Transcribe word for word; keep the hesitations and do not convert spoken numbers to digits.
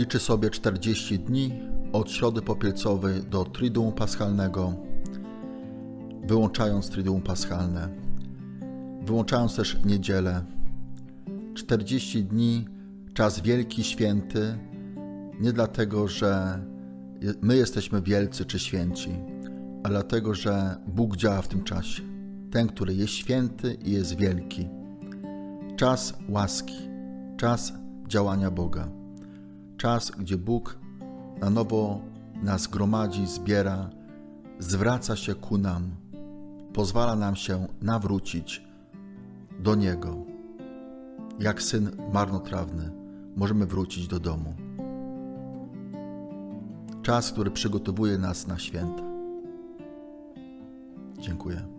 Liczy sobie czterdzieści dni od Środy Popielcowej do Triduum Paschalnego, wyłączając Triduum Paschalne, wyłączając też niedzielę. czterdzieści dni, czas wielki, święty, nie dlatego, że my jesteśmy wielcy czy święci, ale dlatego, że Bóg działa w tym czasie. Ten, który jest święty i jest wielki. Czas łaski, czas działania Boga. Czas, gdzie Bóg na nowo nas gromadzi, zbiera, zwraca się ku nam, pozwala nam się nawrócić do Niego. Jak syn marnotrawny możemy wrócić do domu. Czas, który przygotowuje nas na święta. Dziękuję.